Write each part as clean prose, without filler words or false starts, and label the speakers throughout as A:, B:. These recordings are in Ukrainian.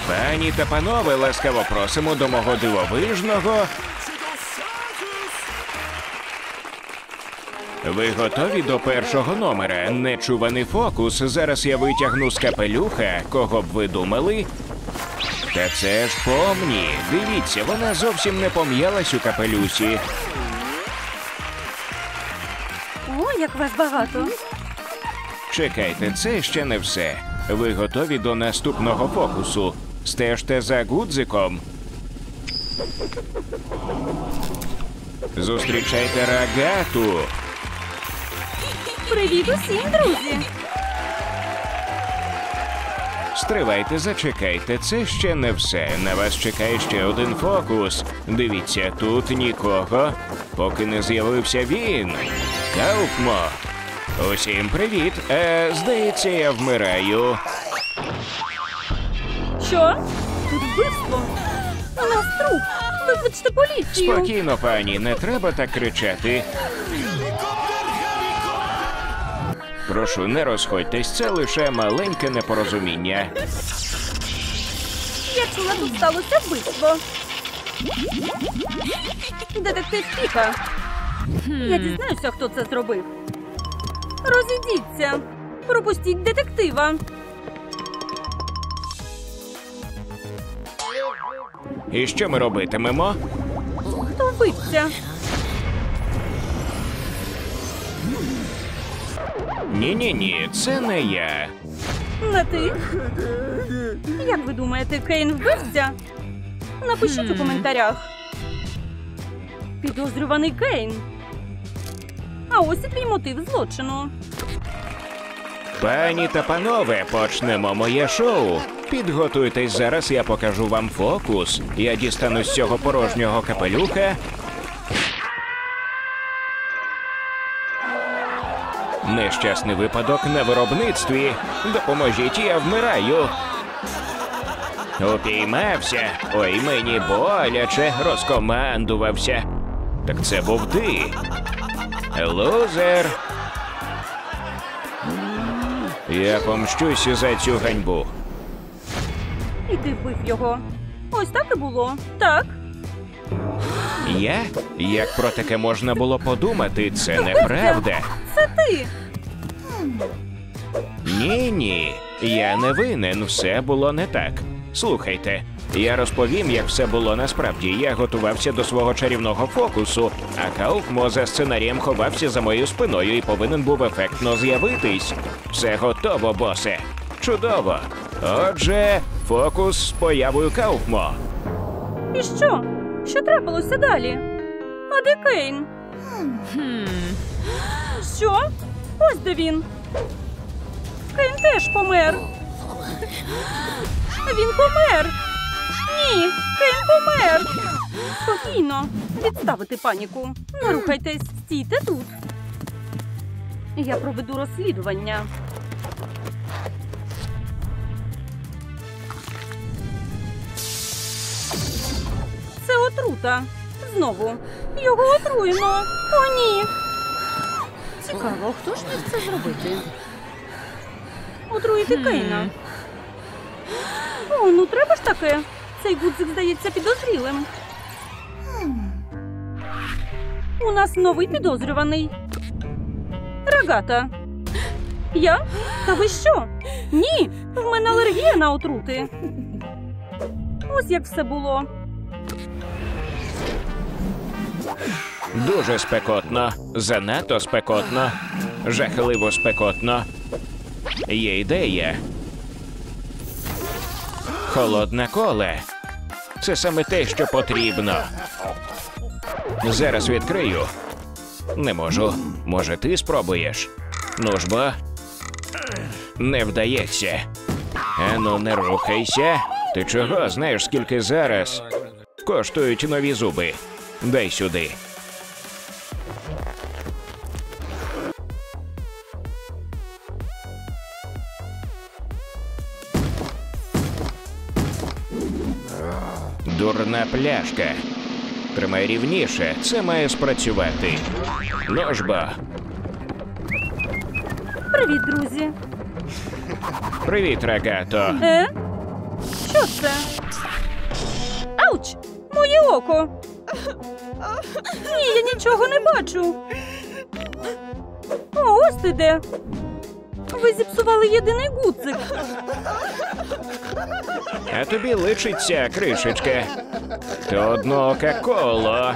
A: Пані та панове, ласкаво просимо до мого дивовижного... Ви готові до першого номера? Нечуваний фокус. Зараз я витягну з капелюха. Кого б ви думали? Та це ж Помні. Дивіться, вона зовсім не пом'ялась у капелюсі.
B: О, як вас багато.
A: Чекайте, це ще не все. Ви готові до наступного фокусу? Стежте за гудзиком. Зустрічайте Рогату.
B: Привіт усім, друзі!
A: Стривайте, зачекайте, це ще не все. На вас чекає ще один фокус. Дивіться, тут нікого, поки не з'явився він. Кауфмо. Усім привіт. Здається, я вмираю.
B: Що? Тут вбивство? У нас труп. Викличте поліцію.
A: Спокійно, пані, не треба так кричати. Прошу, не розходьтесь, це лише маленьке непорозуміння.
B: Я чула, тут сталося вбивство. Детектив Піка. Я дізнаюся, хто це зробив. Розійдіться. Пропустіть детектива.
A: І що ми робитимемо?
B: Хто вбивця?
A: Ні-ні-ні, це не я.
B: Не ти? Як ви думаєте, Кейн вбивця? Напишіть у коментарях. Підозрюваний Кейн. А ось і твій мотив злочину.
A: Пані та панове, почнемо моє шоу. Підготуйтесь, зараз я покажу вам фокус. Я дістану з цього порожнього капелюха. Нещасний випадок на виробництві. Допоможіть, я вмираю. Упіймався. Ой, мені боляче, розкомандувався. Так це був ти. Лузер. Я помщусь за цю ганьбу.
B: І ти вбив його. Ось так і було. Так.
A: Я? Як про таке можна було подумати? Це неправда.
B: Це ти.
A: Ні-ні, я не винен, все було не так. Слухайте, я розповім, як все було насправді. Я готувався до свого чарівного фокусу, а Кауфмо за сценарієм ховався за моєю спиною і повинен був ефектно з'явитись. Все готово, босе. Чудово. Отже, фокус з появою Кауфмо.
B: І що? Що трапилося далі? А де Кейн? Що? Ось де він. Кейн теж помер. Він помер. Ні, Кейн помер. Спокійно. Відставити паніку. Не рухайтесь, стійте тут. Я проведу розслідування. Це отрута. Знову. Його отруєно. О, ні.
C: Цікаво, хто ж міг це зробити?
B: Отруїти Кейна. О, ну треба ж таке. Цей гудзик здається підозрілим. У нас новий підозрюваний. Рогата. Я? Та ви що? Ні, в мене алергія на отрути. Ось як все було.
A: Дуже спекотно, занадто спекотно, жахливо спекотно. Є ідея. Холодне коле. Це саме те, що потрібно. Зараз відкрию. Не можу. Може, ти спробуєш? Ну ж бо. Не вдається. Ану, не рухайся. Ти чого? Знаєш, скільки зараз коштують нові зуби? Дай сюди. Дурна пляшка. Тримай рівніше, це має спрацювати. Ну ж бо.
B: Привіт, друзі.
A: Привіт, Рогато.
B: Що це? Ауч! Моє око! Ні, я нічого не бачу. О, ось ти де. Ви зіпсували єдиний гудзик.
A: А тобі личиться, кришечка. То однооке коло.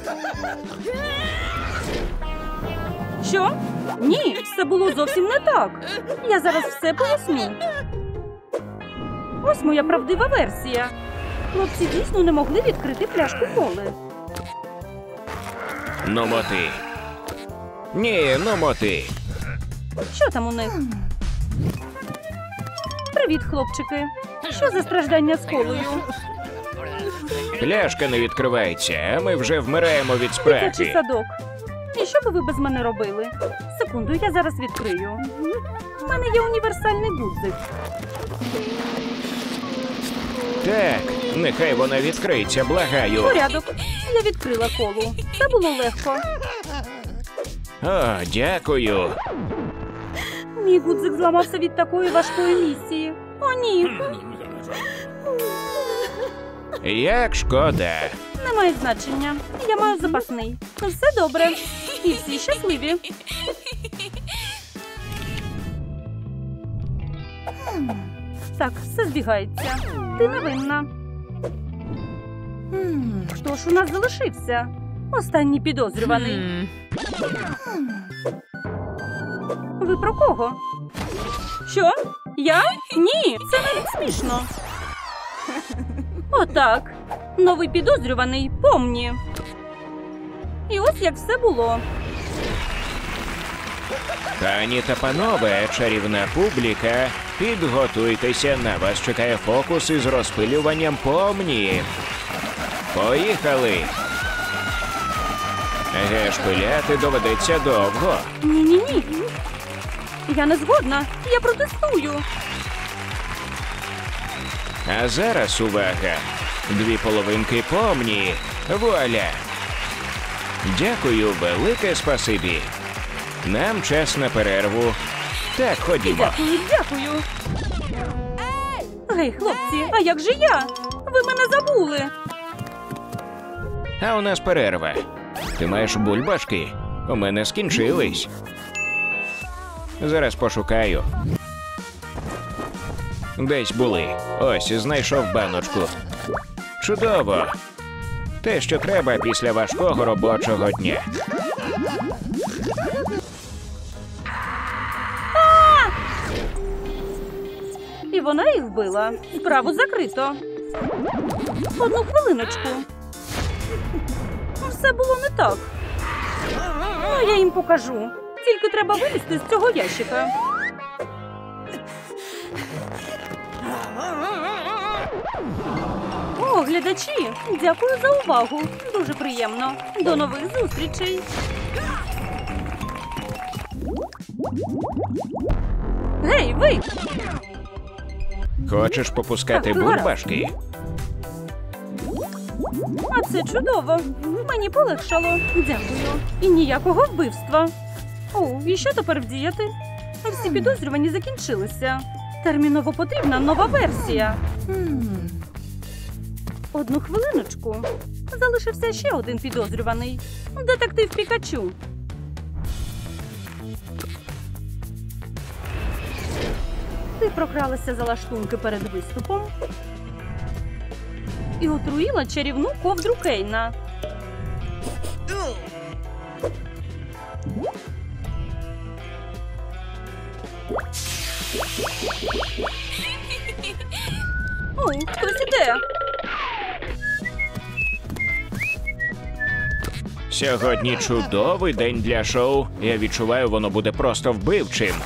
B: Що? Ні, все було зовсім не так. Я зараз все поясню. Ось моя правдива версія. Хлопці дійсно не могли відкрити пляшку коли.
A: Ну моти. Ні, ну моти.
B: Що там у них? Привіт, хлопчики. Що за страждання з колою?
A: Пляшка не відкривається, а ми вже вмираємо від
B: Дитячий
A: спраги.
B: садок. І що би ви без мене робили? Секунду, я зараз відкрию. У мене є універсальний гудзик.
A: Так, нехай вона відкриється, благаю.
B: Порядок. Я відкрила колу. Це було легко.
A: О, дякую.
B: Мій гудзик зламався від такої важкої місії. О, ні.
A: Як шкода.
B: Немає значення. Я маю запасний. Все добре. І всі щасливі. Так, все збігається. Ти не винна. Хто ж у нас залишився? Останній підозрюваний. Ви про кого? Що? Я? Ні, це навіть смішно. Отак. Новий підозрюваний, помні. І ось як все було.
A: Пані та панове, чарівна публіка, підготуйтеся, на вас чекає фокус із розпилюванням помні. Поїхали! Еге ж, пиляти доведеться довго.
B: Ні-ні-ні. Я не згодна. Я протестую.
A: А зараз увага! 2 половинки помні. Вуаля! Дякую, велике спасибі. Нам час на перерву. Так, ходімо.
B: Дякую, дякую. Гей, хлопці, а як же я? Ви мене забули.
A: А у нас перерва. Ти маєш бульбашки? У мене скінчились. Зараз пошукаю. Десь були. Ось, знайшов баночку. Чудово. Те, що треба після важкого робочого дня.
B: І вона їх вбила. Справу закрито. Одну хвилиночку. Все було не так. Ну, я їм покажу. Тільки треба вилізти з цього ящика. О, глядачі, дякую за увагу. Дуже приємно. До нових зустрічей. Гей, ви!
A: Хочеш попускати
B: Так, гаразд.
A: бульбашки?
B: А це чудово. Мені полегшало. Дякую. І ніякого вбивства. О, і що тепер вдіяти? Всі підозрювані закінчилися. Терміново потрібна нова версія. Одну хвилиночку. Залишився ще один підозрюваний. Детектив Пікачу. Ти прокралася за лаштунки перед виступом і отруїла чарівну ковдру Кейна. О, хтось іде.
A: Сьогодні чудовий день для шоу. Я відчуваю, воно буде просто вбивчим.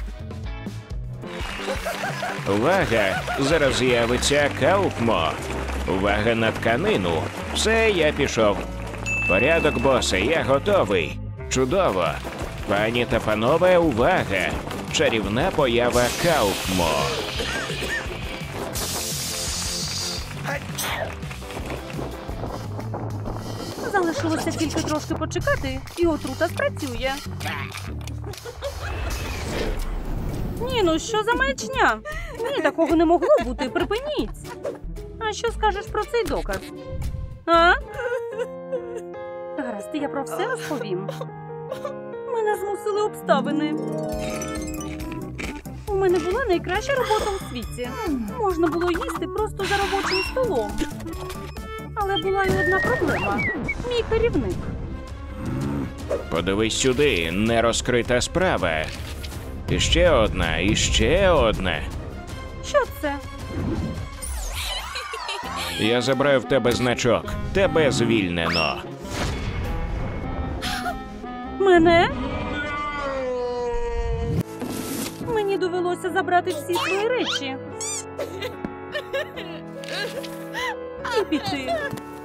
A: Увага! Зараз з'явиться Кауфмо. Увага на тканину. Все, я пішов. Порядок, босе, я готовий. Чудово. Пані та панове, увага! Чарівна поява Кауфмо.
B: Залишилося тільки трошки почекати, і отрута спрацює. Ні, ну що за маячня? Ні, такого не могло бути, припиніть. А що скажеш про цей доказ? А? Гаразд, я про все розповім. Мене змусили обставини. У мене була найкраща робота у світі. Можна було їсти просто за робочим столом. Але була й одна проблема. Мій керівник.
A: Подивись сюди, нерозкрита справа. І ще одна, і ще одна.
B: Що це?
A: Я забрав в тебе значок. Тебе звільнено.
B: Мене? Мені довелося забрати всі свої речі. І піти.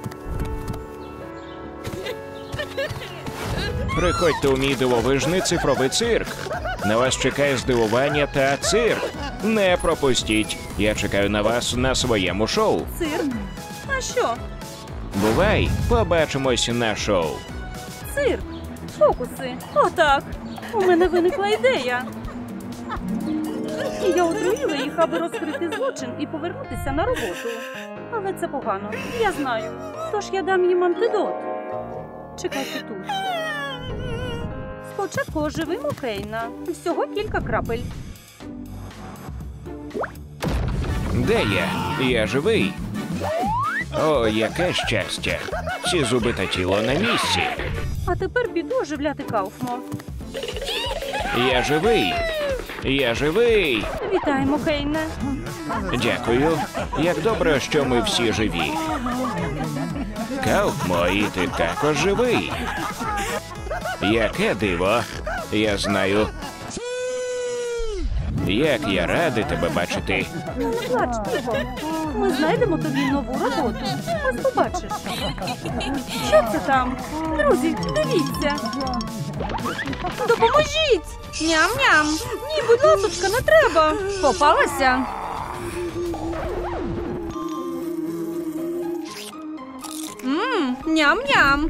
A: Приходьте у мій дивовижний цифровий цирк. На вас чекає здивування та цирк. Не пропустіть. Я чекаю на вас на своєму шоу.
B: Цирк? А що?
A: Бувай, побачимось на шоу.
B: Цирк. Фокуси. Отак. У мене виникла ідея. І я отруїла їх, аби розкрити злочин і повернутися на роботу. Але це погано. Я знаю. Тож я дам їм антидот. Чекайте тут. Спочатку оживимо Кейна. Всього кілька крапель.
A: Де я? Я живий. О, яке щастя. Ці зуби та тіло на місці.
B: А тепер піду оживляти Кауфмо.
A: Я живий. Я живий.
B: Вітаємо, Кейне.
A: Дякую. Як добре, що ми всі живі. Кауфмо, і ти також живий. Яке диво. Я знаю. Як я радий тебе бачити.
B: Ну, не плач, Піго. Ми знайдемо тобі нову роботу. Ось побачиш. Що це там? Друзі, дивіться. Допоможіть! Ням-ням! Ні, будь ласочка, не треба. Попалася. Ням-ням.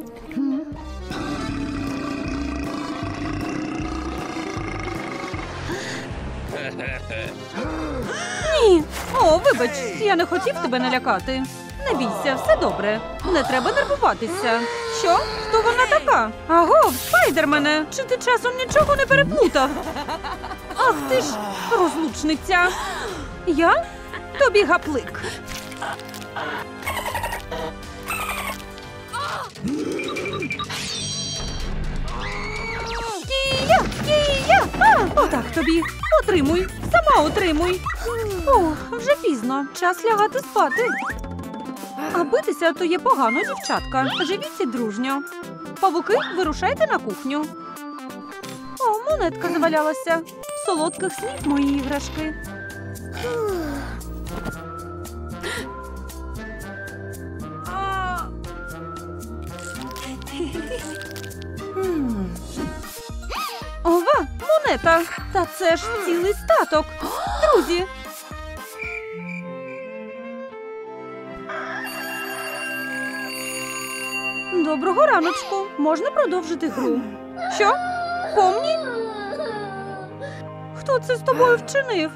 B: Ні. О, вибач, я не хотів тебе налякати. Не бійся, все добре. Не треба нервуватися. Що? Хто вона така? Аго, Спайдермене, чи ти часом нічого не переплутав? Ах ти ж, розлучниця. Я? Тобі гаплик. Кія! Отак тобі. Отримуй. Сама отримуй. О, вже пізно. Час лягати спати. А битися то є погано, дівчатка. Живіться дружньо. Павуки, вирушайте на кухню. О, монетка завалялася. Солодких снів мої іграшки. Ова, монета! Та це ж цілий статок! Друзі! Доброго раночку! Можна продовжити гру? Що? Помні? Хто це з тобою вчинив?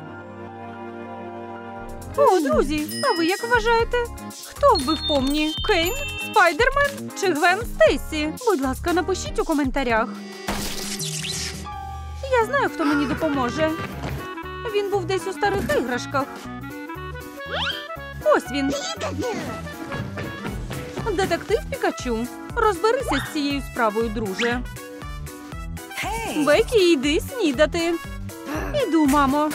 B: О, друзі, а ви як вважаєте? Хто вбив Помні? Кейн, Спайдермен чи Гвен Стейсі? Будь ласка, напишіть у коментарях. Я знаю, хто мені допоможе. Він був десь у старих іграшках. Ось він. Детектив Пікачу. Розберися з цією справою, друже. Бекі, йди снідати. Іду, мамо.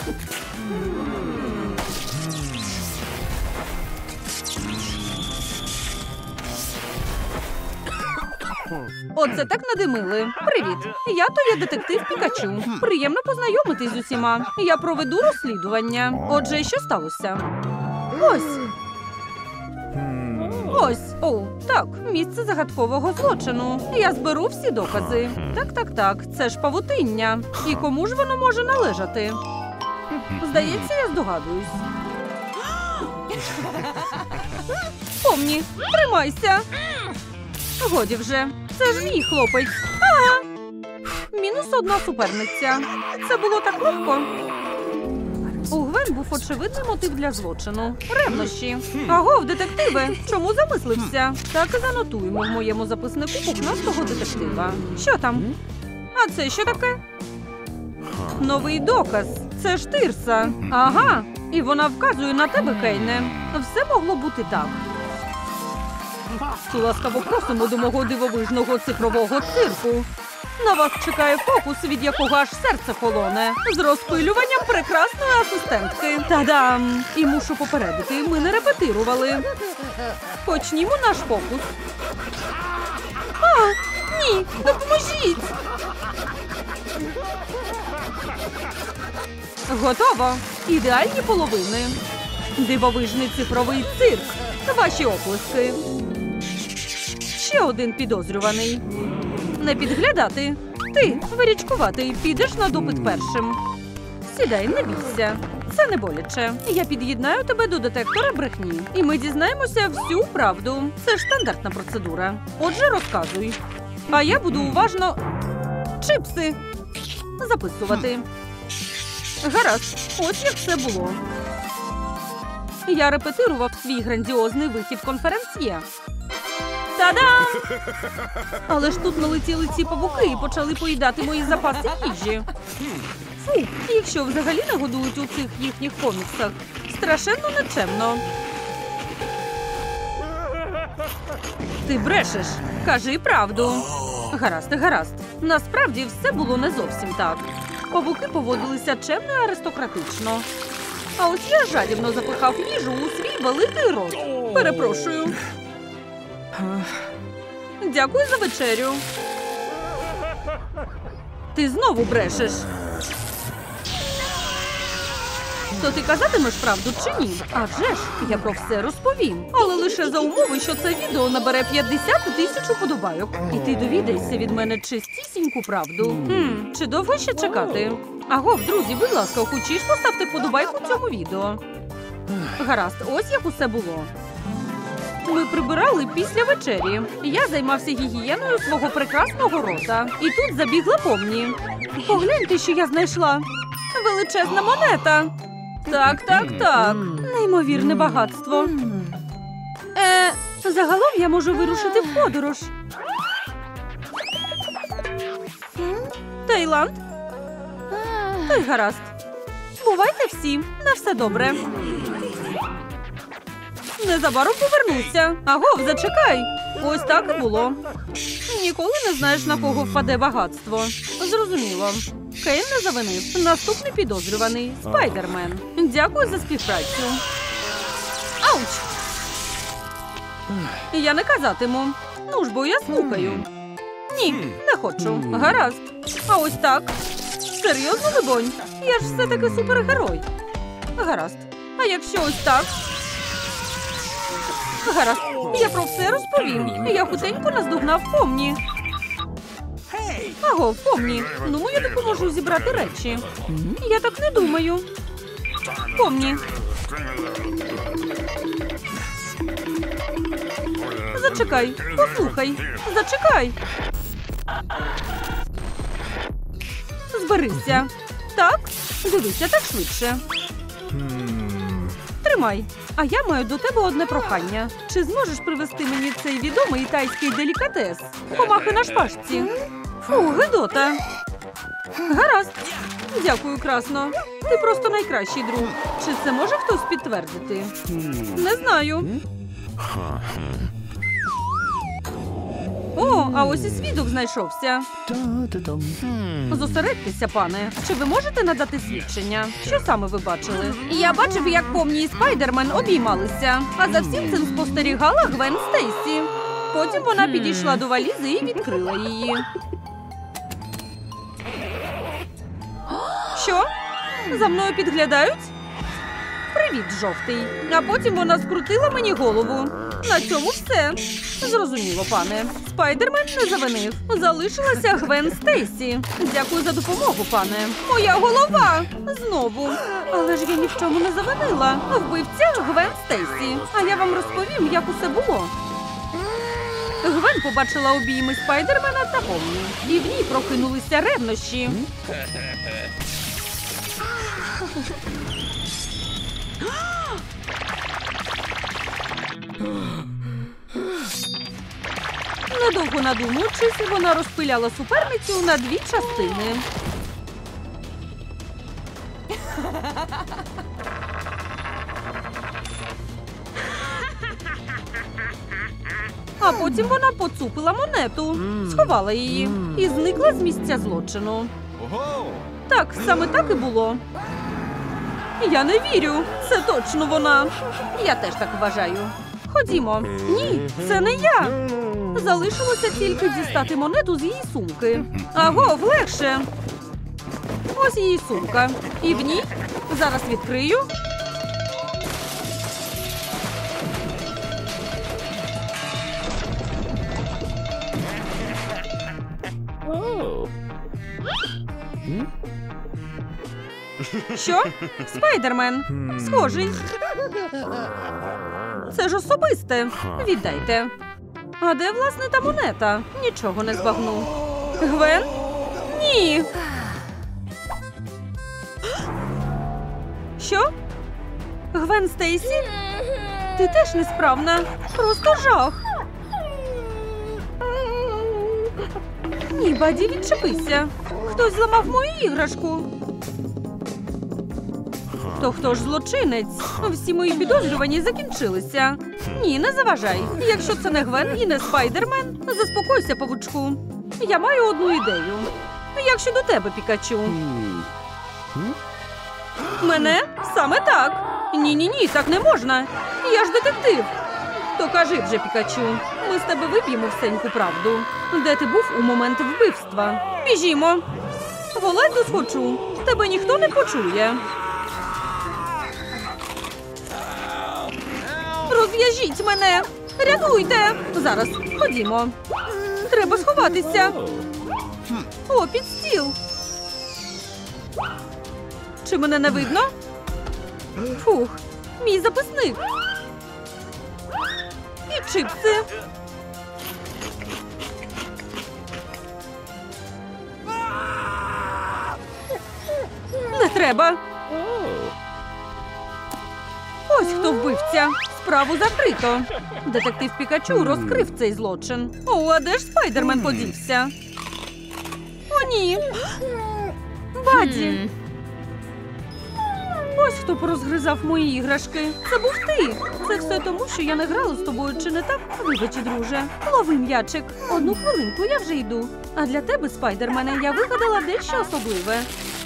B: Оце так надимили. Привіт. Я детектив Пікачу. Приємно познайомитись з усіма. Я проведу розслідування. Отже, що сталося? Ось. О, так, місце загадкового злочину. Я зберу всі докази. Так, це ж павутиння. І кому ж воно може належати? Здається, я здогадуюсь. Помні, тримайся. Годі вже. Це ж мій хлопець. Ага. Мінус одна суперниця. Це було так легко. У Гвен Гвен був очевидний мотив для злочину. Ревнощі. Агов, детективе, чому замислився? Так і занотуємо в моєму записнику пухнастого детектива. Що там? А це що таке? Новий доказ. Це ж Тирса. Ага. І вона вказує на тебе, Кейне. Все могло бути так. Ласкаво просимо до мого дивовижного цифрового цирку. На вас чекає фокус, від якого аж серце холоне. З розпилюванням прекрасної асистентки. Та-дам! І мушу попередити, ми не репетирували. Почнімо наш фокус. А, ні, допоможіть! Готово. Ідеальні половини. Дивовижний цифровий цирк. Ваші оплески. Ще один підозрюваний. Не підглядати. Ти, вирічкуватий, підеш на допит першим. Сідай, не бійся. Це не боляче. Я під'єднаю тебе до детектора брехні. І ми дізнаємося всю правду. Це ж стандартна процедура. Отже, розказуй. А я буду уважно... Чипси! Записувати. Гаразд. Ось як все було. Я репетирував свій грандіозний вихід конференціє. Та-дам! Але ж тут налетіли ці павуки і почали поїдати мої запаси їжі. Фу, якщо взагалі не годують у цих їхніх коміксах. Страшенно нечемно. Ти брешеш. Кажи правду. Гаразд, гаразд. Насправді все було не зовсім так. Павуки поводилися чемно і аристократично. А ось я жадібно запихав їжу у свій великий рот. Перепрошую. Дякую за вечерю. Ти знову брешеш. То ти казатимеш правду чи ні? Адже ж, я про все розповім. Але лише за умови, що це відео набере 50 тисяч уподобайок. І ти довідаєшся від мене чистісіньку правду. Чи довго ще чекати? Агов, друзі, будь ласка, хочеш поставте вподобайку цьому відео? Гаразд, ось як усе було. Ми прибирали після вечері. Я займався гігієною свого прекрасного рота. І тут забігла Помні. Погляньте, що я знайшла. Величезна монета. Так. Неймовірне багатство. Загалом я можу вирушити в подорож. Таїланд? Та й гаразд. Бувайте всі. На все добре. Незабаром повернуся. Агов, зачекай. Ось так і було. Ніколи не знаєш, на кого впаде багатство. Зрозуміло. Кейн не завинив. Наступний підозрюваний. Спайдермен. Дякую за співпрацю. Ауч! Я не казатиму. Ну ж, бо я слухаю. Ні, не хочу. Гаразд. А ось так. Серйозно, либонь? Я ж все-таки супергерой. Гаразд. А якщо ось так? Гаразд. Я про все розповім. Я хутенько наздогнав Помні. Аго, Помні, ну я допоможу зібрати речі. Я так не думаю. Помні. Зачекай, послухай. Зачекай. Зберися. Так? Дивися, так швидше. Тримай. А я маю до тебе одне прохання. Чи зможеш привезти мені цей відомий тайський делікатес? Комахи на шпажці. Фу, гидота. Гаразд. Дякую, красно. Ти просто найкращий друг. Чи це може хтось підтвердити? Не знаю. О, а ось і свідок знайшовся. Зосередьтеся, пане. Чи ви можете надати свідчення? Що саме ви бачили? Я бачив, як Помні і Спайдермен обіймалися. А за всім цим спостерігала Гвен Стейсі. Потім вона підійшла до валізи і відкрила її. Що? За мною підглядають? Привіт, жовтий. А потім вона скрутила мені голову. На цьому все. Зрозуміло, пане. Спайдермен не завинив. Залишилася Гвен Стейсі. Дякую за допомогу, пане. Моя голова! Знову. Але ж я ні в чому не завинила. Вбивця Гвен Стейсі. А я вам розповім, як усе було. Гвен побачила обійми Спайдермена та Помні. І в ній прокинулися ревнощі. Недовго надумуючись, вона розпиляла суперницю на 2 частини. А потім вона поцупила монету, сховала її і зникла з місця злочину. Так, саме так і було. Я не вірю. Це точно вона. Я теж так вважаю. Ходімо. Ні, це не я. Залишилося тільки дістати монету з її сумки. Агов, легше. Ось її сумка. І в ній зараз відкрию. Що? Спайдермен. Схожий. Це ж особисте. Віддайте. А де, власне, та монета? Нічого не збагну. Гвен? Ні. Що? Гвен Стейсі? Ти теж несправна. Просто жах. Ні, Баді, відчепися. Хтось зламав мою іграшку. То хто ж злочинець? Всі мої підозрювані закінчилися. Ні, не заважай. Якщо це не Гвен і не Спайдермен, заспокойся, павучку. Я маю одну ідею. Як щодо тебе, Пікачу? Мене? Саме так. Ні-ні-ні, так не можна. Я ж детектив. То кажи вже, Пікачу, ми з тебе вип'ємо всеньку правду. Де ти був у момент вбивства? Біжімо. Волай досхочу. Тебе ніхто не почує. Розв'яжіть мене! Рятуйте! Зараз, ходімо. Треба сховатися. О, під стіл. Чи мене не видно? Фух, мій записник. І чипси. Не треба. Ось хто вбивця. Справу закрито. Детектив Пікачу розкрив цей злочин. О, а де ж Спайдермен подівся? О, ні. Баді. Ось хто порозгризав мої іграшки. Це був ти. Це все тому, що я не грала з тобою, чи не так? Вибач, друже. Лови м'ячик. Одну хвилинку, я вже йду. А для тебе, Спайдермене, я вигадала дещо особливе.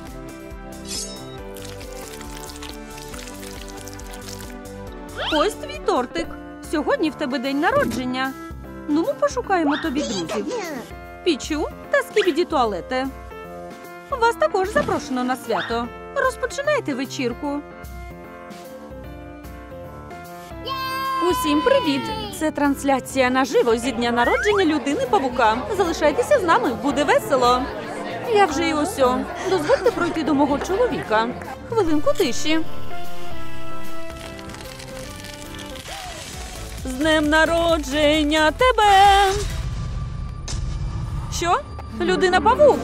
B: Ось твій тортик. Сьогодні в тебе день народження. Ну, ми пошукаємо тобі друзів. Пічу та Скібіді туалети. Вас також запрошено на свято. Розпочинайте вечірку. Усім привіт! Це трансляція наживо зі дня народження людини-павука. Залишайтеся з нами, буде весело. Я вже й осьо. Дозвольте пройти до мого чоловіка. Хвилинку тиші. З днем народження тебе! Що? Людина-павук?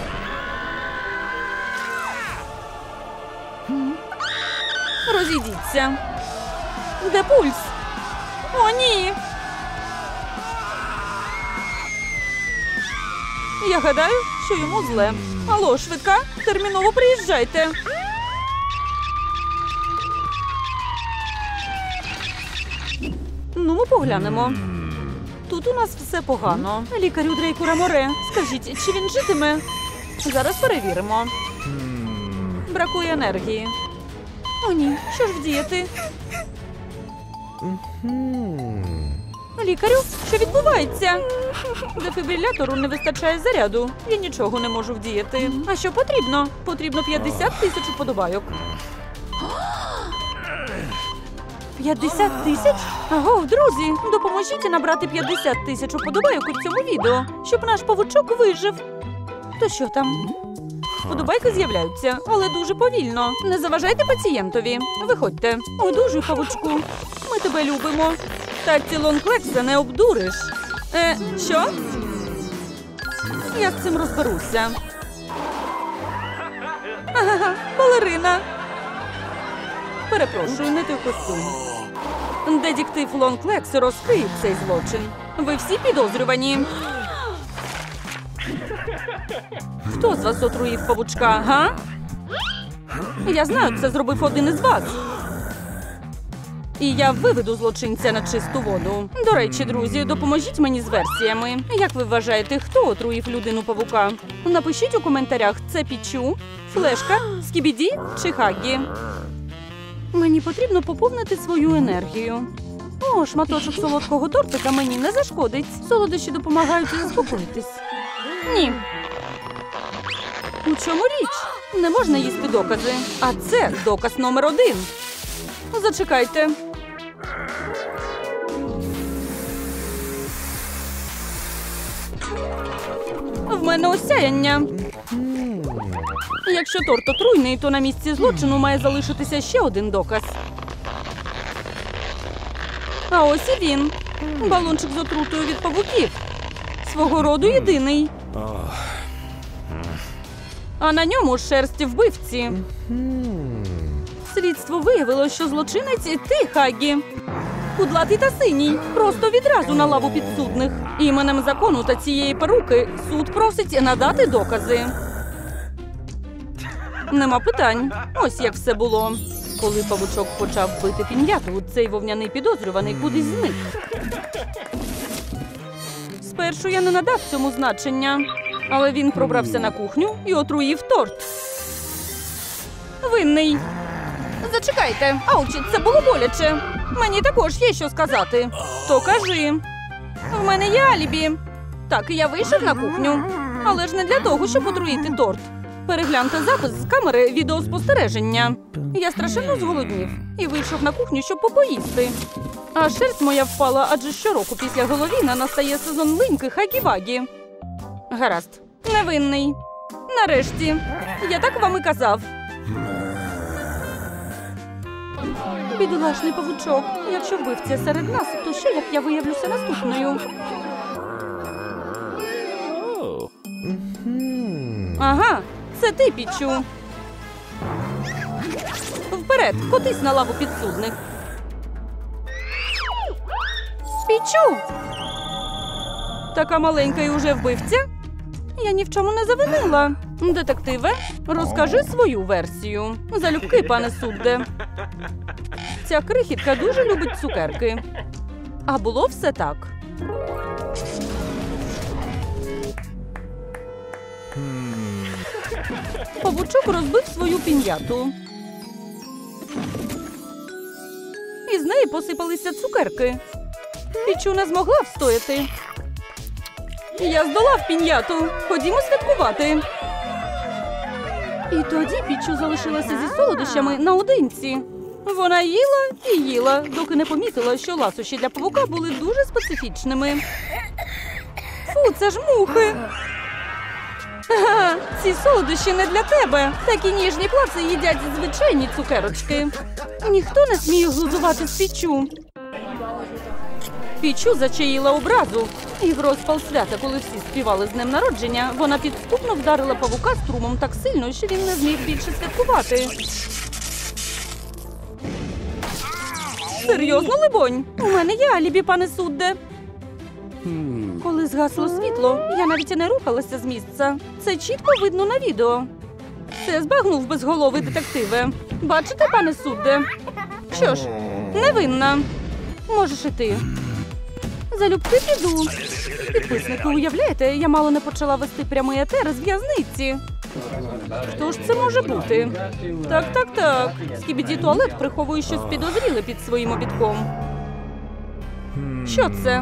B: Розійдіться. Де пульс? О, ні! Я гадаю, що йому зле. Алло, швидка, терміново приїжджайте. Ну, ми поглянемо. Тут у нас все погано. Лікарю Дрейку Раморе, скажіть, чи він житиме? Зараз перевіримо. Бракує енергії. О, ні, що ж вдіяти? Лікарю, що відбувається? Дефібрилятору не вистачає заряду. Я нічого не можу вдіяти. А що потрібно? Потрібно 50 тисяч уподобайок. 50 тисяч? Аго, друзі, допоможіть набрати 50 тисяч уподобайок у цьому відео, щоб наш павучок вижив. То що там? Вподобайки з'являються, але дуже повільно. Не заважайте пацієнтові. Виходьте. Одужуй, павучку. Ми тебе любимо. Та цілонклекса не обдуриш. Що? Я з цим розберуся. Ага, балерина. Перепрошую, не той костюм. Детектив Лонглекс розкриє цей злочин. Ви всі підозрювані. Хто з вас отруїв павучка, га? Я знаю, це зробив один із вас. І я виведу злочинця на чисту воду. До речі, друзі, допоможіть мені з версіями. Як ви вважаєте, хто отруїв людину-павука? Напишіть у коментарях, це Пічу, Флешка, Скібіді чи Хаггі. Мені потрібно поповнити свою енергію. О, шматочок солодкого тортика мені не зашкодить. Солодощі допомагають заспокоїтись. Ні. У чому річ? Не можна їсти докази. А це доказ номер 1. Зачекайте. В мене осяяння. Якщо торт отруйний, то на місці злочину має залишитися ще один доказ. А ось і він. Балончик з отрутою від павуків. Свого роду єдиний. А на ньому шерсть вбивці. Слідство виявило, що злочинець ти, Хаггі. Кудлатий та синій. Просто відразу на лаву підсудних. Іменем закону та цієї перуки суд просить надати докази. Нема питань. Ось як все було. Коли павучок почав бити пін'яту, цей вовняний підозрюваний кудись зник. Спершу я не надав цьому значення, але він пробрався на кухню і отруїв торт. Винний. Зачекайте. Ауч, це було боляче. Мені також є що сказати. То кажи. В мене є алібі. Так, я вийшов на кухню. Але ж не для того, щоб отруїти торт. Перегляньте запис з камери відеоспостереження. Я страшенно зголоднів і вийшов на кухню, щоб попоїсти. А шерсть моя впала, адже щороку після Головіна настає сезон линьки Хагі-Вагі. Гаразд. Невинний. Нарешті. Я так вам і казав. Бідолашний павучок. Якщо вбивця серед нас, то що, як я виявлюся наступною? Ага, це ти, Пічу. Вперед, котись на лаву підсудних. Пічу! Така маленька і уже вбивця? Я ні в чому не завинила. Детективе, розкажи свою версію. Залюбки, пане судде. Ця крихітка дуже любить цукерки. А було все так. Павучок розбив свою пін'яту. Із неї посипалися цукерки. Пічу не змогла встояти. Я здолав пін'яту. Ходімо святкувати. І тоді Пічу залишилася зі солодощами наодинці. Вона їла і їла, доки не помітила, що ласощі для павука були дуже специфічними. Фу, це ж мухи. Ага, ці солодощі не для тебе. Такі ніжні клаци їдять звичайні цукерочки. Ніхто не сміє глузувати з Пічу. Пічу зачаїла образу. І в розпал свята, коли всі співали з днем народження, вона підступно вдарила павука струмом так сильно, що він не зміг більше святкувати. Серйозно, либонь? У мене є алібі, пане судде. Коли згасло світло, я навіть і не рухалася з місця. Це чітко видно на відео. Це збагнув безголовий детективе. Бачите, пане судде? Що ж, невинна. Можеш і ти. Залюбки піду. Підписники, уявляєте, я мало не почала вести прямий етер з в'язниці. Хто ж це може бути? Так. Скібіді туалет приховує щось підозріле під своїм обідком. Що це?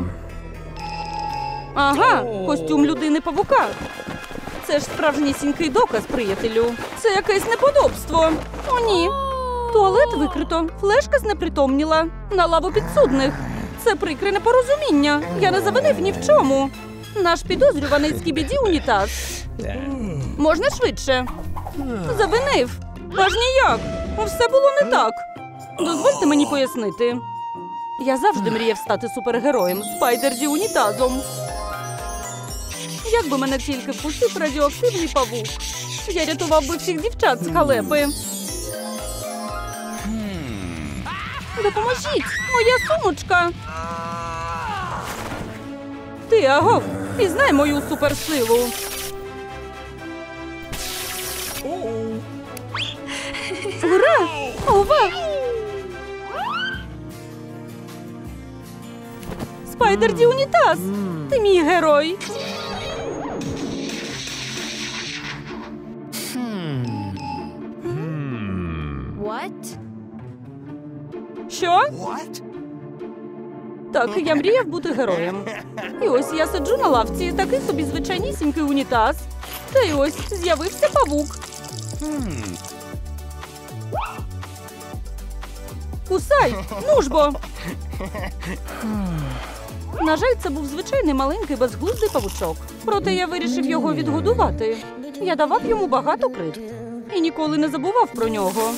B: Ага, костюм людини-павука. Це ж справжнісінький доказ, приятелю. Це якесь неподобство. О, ні. Туалет викрито. Флешка знепритомніла. На лаву підсудних. Це прикре непорозуміння. Я не завинив ні в чому. Наш підозрюваний Скібіді унітаз. Можна швидше? Завинив. Аж ніяк. Все було не так. Дозвольте мені пояснити. Я завжди мріяв стати супергероєм Спайдерді унітазом. Як би мене тільки впустив радіоактивний павук. Я рятував би всіх дівчат з халепи. Допоможіть! Моя сумочка! Ти, агов, пізнай мою суперсилу! Ура! Ова! Спайдерді унітаз! Ти мій герой!
C: What?
B: Що? Так, я мріяв бути героєм. І ось я сиджу на лавці, такий собі звичайнісінький унітаз. Та й ось з'явився павук. Кусай! Ну ж бо! На жаль, це був звичайний маленький безглуздий павучок. Проте я вирішив його відгодувати. Я давав йому багато крихт. І ніколи не забував про нього.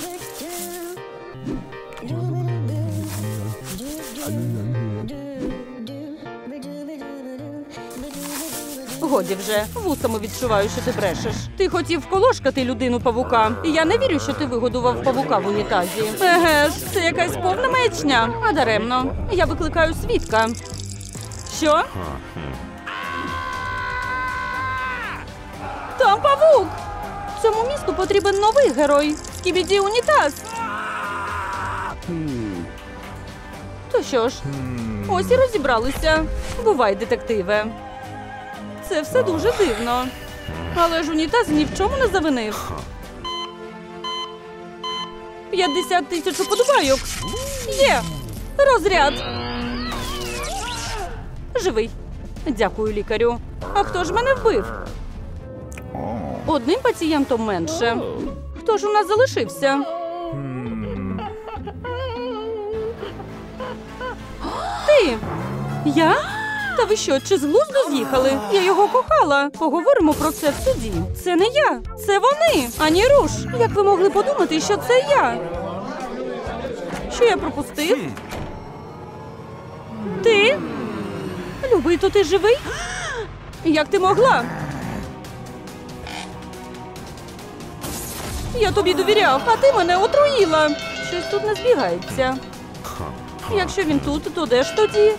B: Годі вже, вусами відчуваю, що ти брешеш. Ти хотів вколошкати людину-павука. І я не вірю, що ти вигодував павука в унітазі. Еге ж, це якась повна маячня. А даремно. Я викликаю свідка. Що? Там павук! Цьому місту потрібен новий герой. Скібіді унітаз. То що ж, ось і розібралися. Бувай, детективе. Це все дуже дивно. Але ж унітаз ні в чому не завинив. 50 тисяч уподобайок. Є! Розряд! Живий. Дякую, лікарю. А хто ж мене вбив? Одним пацієнтом менше. Хто ж у нас залишився? Ти! Я? Та ви що, чи з глузду з'їхали? Я його кохала. Поговоримо про це в суді. Це не я, це вони. Ані руш. Як ви могли подумати, що це я? Що я пропустив? Ти? Любий, то ти живий? Як ти могла? Я тобі довіряв, а ти мене отруїла. Щось тут не збігається. Якщо він тут, то де ж тоді?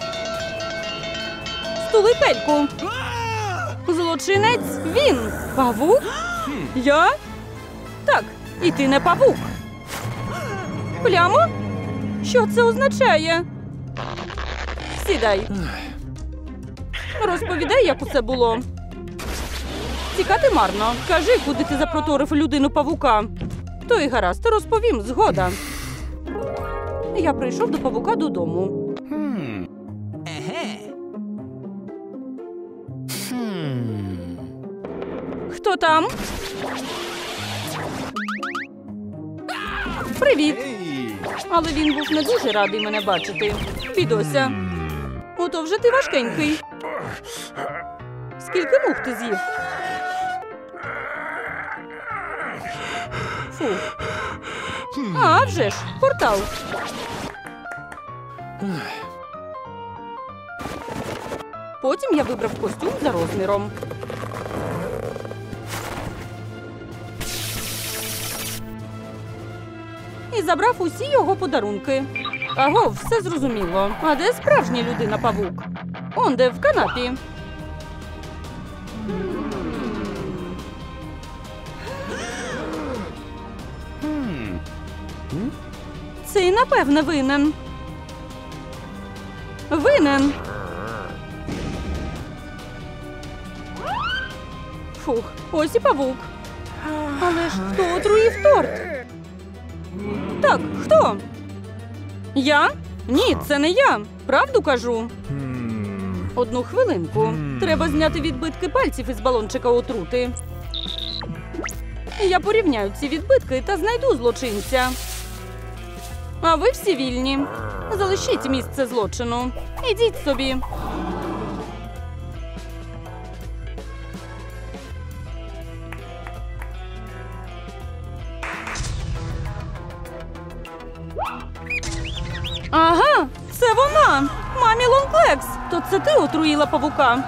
B: Стули пельку. Злочинець він. Павук? Я? Так, і ти не павук. Плямо? Що це означає? Сідай. Розповідай, як усе було. Тікати марно. Кажи, куди ти запроторив людину-павука. То й гаразд, розповім, згода. Я прийшов до павука додому. Хто там? Привіт. Але він був не дуже радий мене бачити. Бідося. Ото вже ти важкенький. Скільки мух ти з'їв? Фу. А вже ж, портал. Потім я вибрав костюм за розміром. І забрав усі його подарунки. Агов, все зрозуміло. А де справжня людина-павук? Он де, в канапі. Цей, напевне, винен. Винен. Фух, ось і павук. Але ж хто отруїв торт? Так, хто? Я? Ні, це не я. Правду кажу. Одну хвилинку. Треба зняти відбитки пальців із балончика отрути. Я порівняю ці відбитки та знайду злочинця. А ви всі вільні. Залишіть місце злочину. Ідіть собі. Ага, це вона! Мамі Лонглекс! То це ти отруїла павука?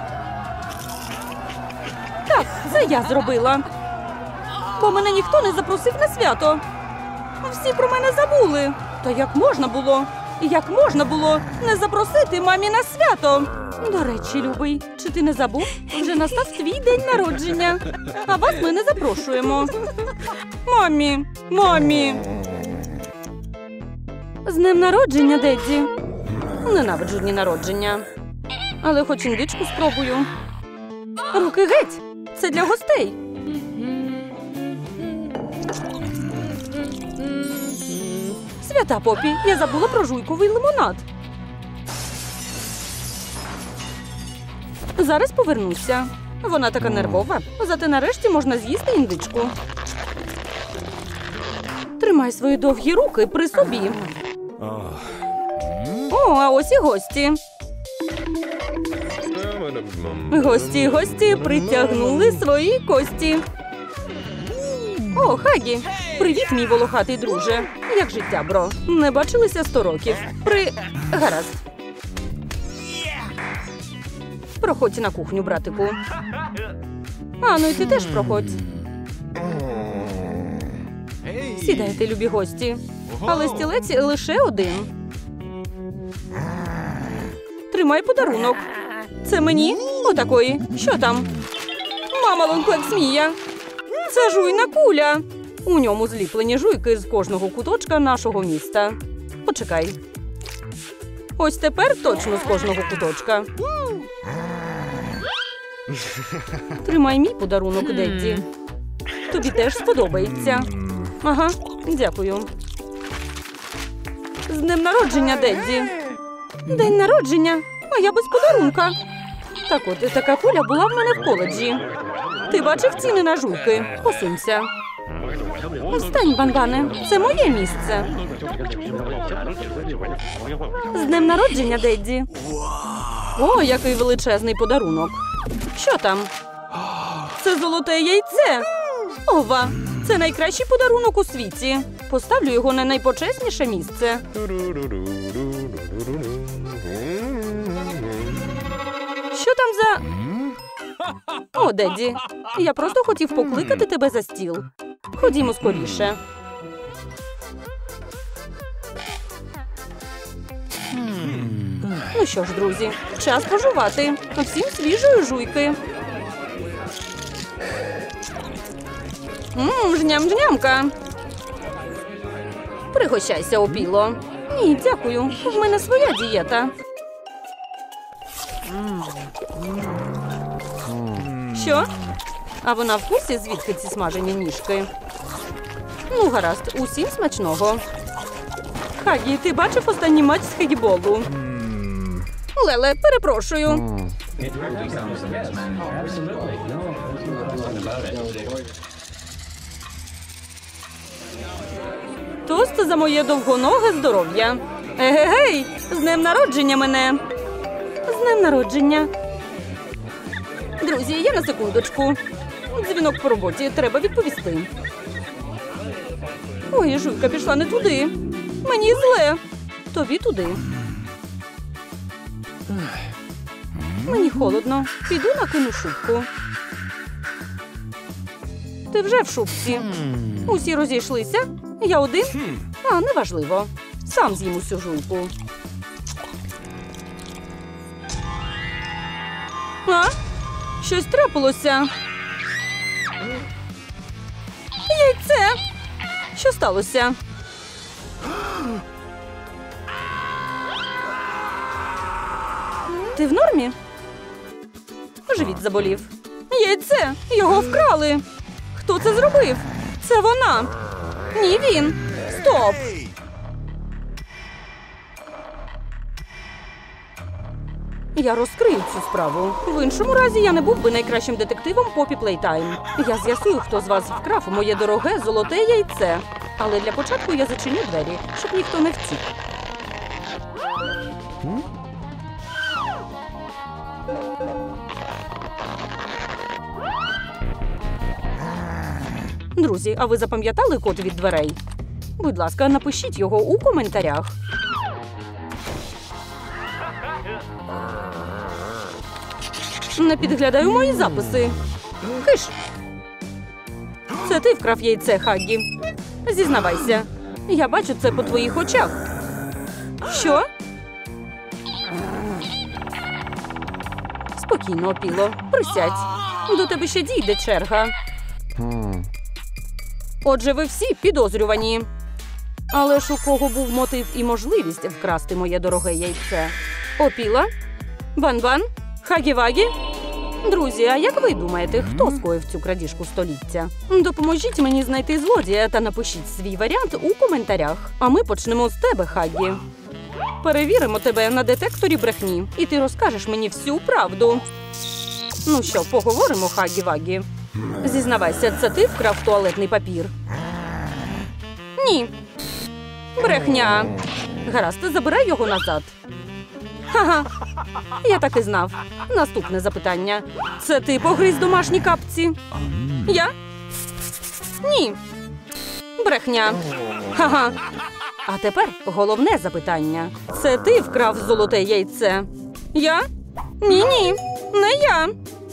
B: Так, це я зробила. Бо мене ніхто не запросив на свято. Всі про мене забули. Та як можна було? Як можна було не запросити мамі на свято? До речі, любий, чи ти не забув? Вже настав твій день народження. А вас ми не запрошуємо. Мамі. З днем народження, Дедді. Ненавиджу дні народження. Але хоч індичку спробую. Руки геть! Це для гостей. Свята Попі, я забула про жуйковий лимонад. Зараз повернуся. Вона така нервова. Зате нарешті можна з'їсти індичку. Тримай свої довгі руки при собі. О, а ось і гості. Гості притягнули свої кості. О, Хагі! Привіт, мій волохатий друже. Як життя, бро? Не бачилися 100 років. Гаразд. Проходь на кухню, братику. А, ну і ти теж проходь. Сідайте, любі гості. Але стілець лише один. Тримай подарунок. Це мені? Отакої. Що там? Мама Лонквек сміє. Це жуйна куля. У ньому зліплені жуйки з кожного куточка нашого міста. Почекай. Ось тепер точно з кожного куточка. Тримай мій подарунок, Дедді. Тобі теж сподобається. Ага, дякую. З днем народження, Дедді. День народження? А я без подарунка. Так от, така куля була в мене в коледжі. Ти бачив ціни на жуйки? Посунься. Встань, Банбане. Це моє місце. З днем народження, Дедді. О, який величезний подарунок. Що там? Це золоте яйце. Ова, це найкращий подарунок у світі. Поставлю його на найпочесніше місце. Що там за... О, Дедді, я просто хотів покликати тебе за стіл. Ходімо скоріше. Ну що ж, друзі, час пожувати. Всім свіжої жуйки. Жням-жнямка. Пригощайся, опіло. Ні, дякую. В мене своя дієта. Що? А вона в курсі, звідки ці смажені ніжки? Ну, гаразд, усім смачного. Хагі, ти бачив останній матч з хедіболу? Леле, перепрошую. Тост за моє довгоноге здоров'я. Егегей, з днем народження мене. З днем народження. Друзі, я на секундочку. Дзвінок по роботі, треба відповісти. Ой, жуйка пішла не туди. Мені зле. Тобі туди. Мені холодно. Піду накину шубку. Ти вже в шубці. Усі розійшлися. Я один? А, неважливо. Сам з'їм усю жуйку. А? Щось трапилося. Яйце! Що сталося? Ти в нормі? Живіт заболів. Яйце! Його вкрали! Хто це зробив? Це вона! Ні, він! Стоп! Я розкрию цю справу. В іншому разі я не був би найкращим детективом Попі Плейтайм. Я з'ясую, хто з вас вкрав моє дороге золоте яйце. Але для початку я зачиню двері, щоб ніхто не втік. Друзі, а ви запам'ятали код від дверей? Будь ласка, напишіть його у коментарях. Не підглядаю мої записи. Киш! Це ти вкрав яйце, Хаггі. Зізнавайся. Я бачу це по твоїх очах. Що? Спокійно, Опіло. Присядь. До тебе ще дійде черга. Отже, ви всі підозрювані. Але ж у кого був мотив і можливість вкрасти моє дороге яйце? Опіла? Бан-Бан? Хагі-Вагі? Друзі, а як ви думаєте, хто скоїв цю крадіжку століття? Допоможіть мені знайти злодія та напишіть свій варіант у коментарях. А ми почнемо з тебе, Хагі. Перевіримо тебе на детекторі брехні, і ти розкажеш мені всю правду. Ну що, поговоримо, Хагі-Вагі? Зізнавайся, це ти вкрав туалетний папір? Ні. Брехня. Гаразд, забирай його назад. Ха-ха. Я так і знав. Наступне запитання. Це ти погриз домашні капці? Я? Ні. Брехня. Ха-ха. А тепер головне запитання. Це ти вкрав золоте яйце? Я? Ні-ні, не я.